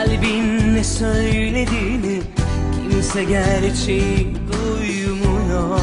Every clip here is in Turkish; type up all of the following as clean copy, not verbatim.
Kalbin ne söylediğini kimse gerçeği duymuyor.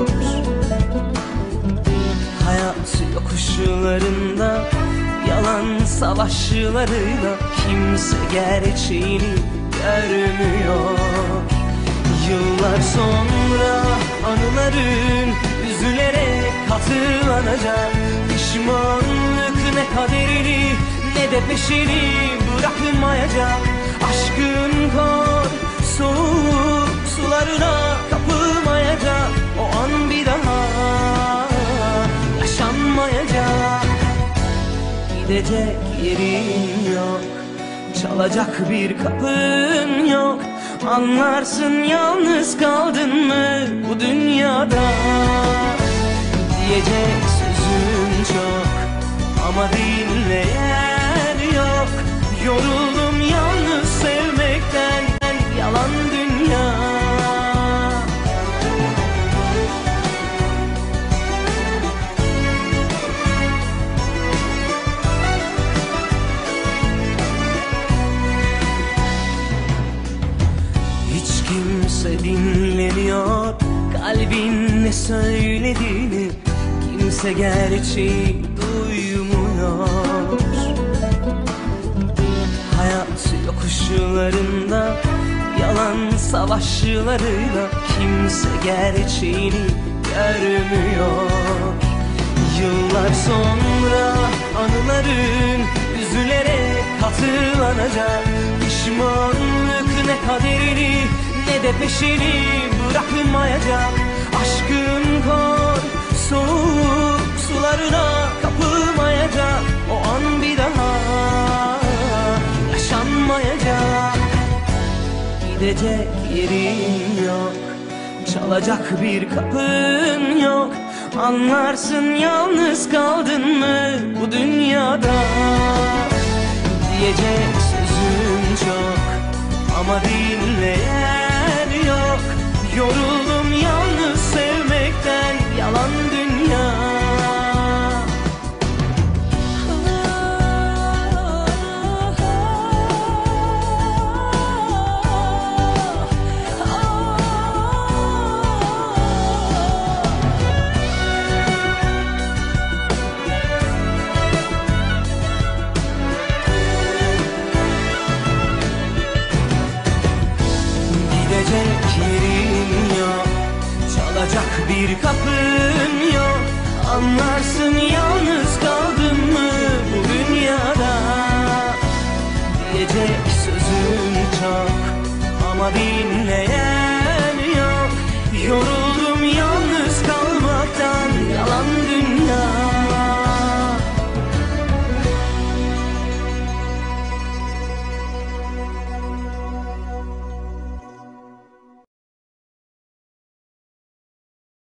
Hayat yokuşlarında yalan savaşlarıyla kimse gerçeğini görmüyor. Yıllar sonra anıların üzülerek hatırlanacak. Pişmanlık ne kaderini ne de peşini bırakmayacak. Aşkın kor soğuk sularına kapılmayacak. O an bir daha yaşanmayacak. Gidecek yerin yok, çalacak bir kapın yok. Anlarsın yalnız kaldın mı bu dünyada. Diyecek sözüm çok ama dinleyen yok. Yoruldum yalnız sevmekten, yalan dünya. Hiç kimse dinlemiyor kalbin ne söylediğini. Kimse gerçeği duymuyor. Hayat yokuşlarında yalan savaşlarıyla kimse gerçeğini görmüyor. Yıllar sonra anıların üzülerek hatırlanacak. Pişmanlık ne kaderini ne de peşini bırakmayacak. Aşkın kor soğuk sularına kapılmayacak. O an bir daha yaşanmayacak. Gidecek yerin yok, çalacak bir kapın yok. Anlarsın yalnız kaldın mı bu dünyada. Diyecek sözüm çok ama dinleyen yok. Yoruldum yalnız sevmekten, yalan dünya. Gidecek yerin yok, çalacak bir kapın yok. Anlarsın yalnız kaldın mı bu dünyada. Diyecek sözüm çok ama dinleyen